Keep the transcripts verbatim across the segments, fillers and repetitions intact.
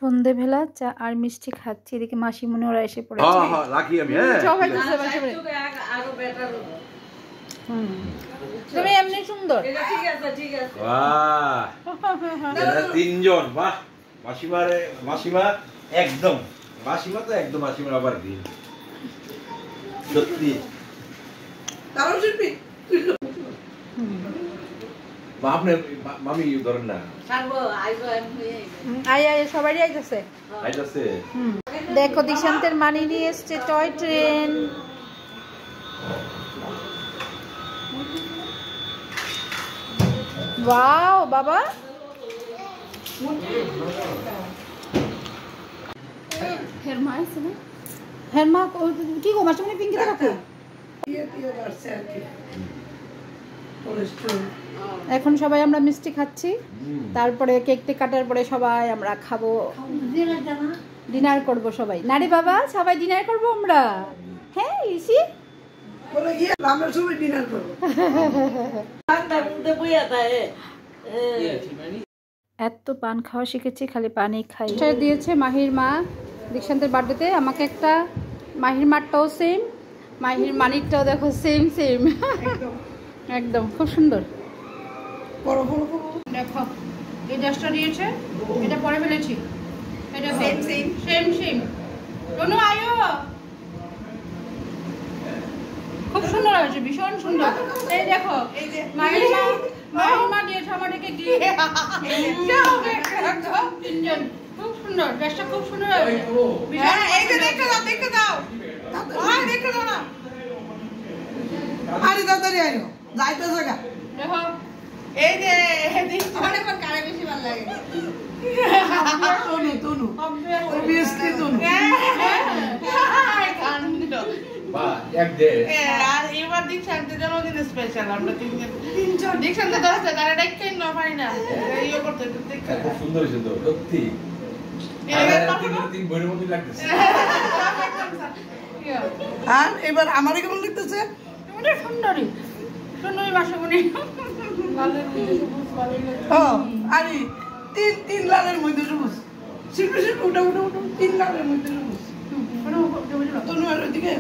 সন্ধ্যেবেলা চা আর মিষ্টি খাচ্ছি, এদিকে মাসিমণি ওরা এসে পড়েছে। হ্যাঁ হ্যাঁ রাখি আমি। হ্যাঁ সবাই দিছে বসে পড়ে। আরো বেটার। হুম তুমি এমনি সুন্দর। ঠিক আছে ঠিক আছে। বাহ এরা তিনজন। বাহ মাসিমারে মাসিমা একদম মাসিমা তো একদম মাসিমার আবার দিন সত্যি তারও শিল্পী। আপনি মামি ধরেন না আই আই সবাই আইতেছে আইতেছে। দেখো দিশান্তের মানি নিয়ে এসছে টয় ট্রেন। ওয়াও বাবা হেরমা আছে না হেরমা কি গো মাসিমণি পিঙ্কি রাখো এখন সবাই আমরা মিষ্টি খাচ্ছি, তারপরে কেকটি কাটার পরে সবাই আমরা খাবো, ডিনার করব সবাই। না রে বাবা সবাই ডিনার করব আমরা। হ্যাঁ ইসি বলে গিয়ে আমরা সবাই ডিনার করব। এত পান খাওয়া শিখেছি, খালি পানি খাই। দিয়েছে মাহির মা দীক্ষান্তের বার্থডেতে আমাকে একটা, মাহির মারটাও সেম, মাহির মানিকটাও দেখো সেম সেম একদম খুব সুন্দর। দেখো এই ড্রেসটা দিয়েছে, এটা পরে ফেলেছি, এটা same same same same. Ranu আয়ো, খুব সুন্দর হয়েছে, ভীষণ সুন্দর। এই দেখো এই যে মাহির মা মাহির মা দিয়েছে আমাদেরকে গিয়ে তিনজন, খুব সুন্দর ড্রেসটা, খুব সুন্দর হয়েছে। হ্যাঁ এই যে দেখো দাও দেখো দাও ওই দেখো দাও না আরে দাদারে আয়ো যাইতো জায়গা দেখো এই যে আমার এখন কারে বেশি ভালো লাগে তনু তনু অবভিয়াসলি তনু কান্ড বা এক দে আর এবার দীক্ষান্তের জন্মদিন স্পেশাল, আমরা তিনজন তিনজন দীক্ষান্তের দশটা গাড়ি ডাকতে না পারি না এইও করতে দেখতে খুব সুন্দর হয়েছে তো সত্যি। তিন বইয়ের মতো লাগতেছে। আর এবার আমারে কেমন লাগতেছে? এটা সুন্দরী সুন্দরী মাসিমণি। ও আরে তিন তিন লালের মধ্যে সবুজ শিল্পী শিল্পী উঠা উঠা উঠা তিন লালের মধ্যে সবুজ তনু আর ওইদিকে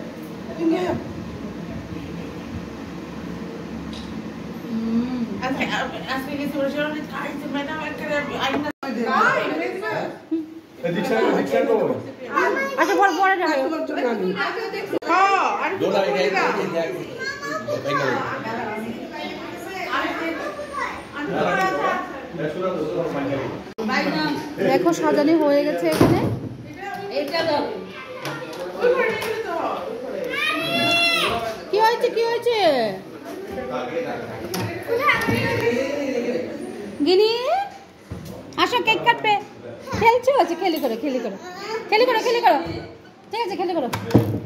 আচ্ছা পরে পরে দেখো সাজানো হয়ে গেছে এখানে। কি হয়েছে কি হয়েছে গিনি আসো কেক কাটবে, খেলছো আছে খেলি করো খেলি করো খেলি করো খেলি করো ঠিক আছে খেলি করো।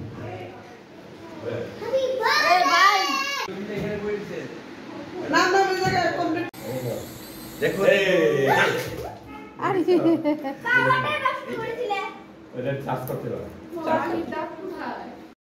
দেখো আরে চাষ করতে পারো।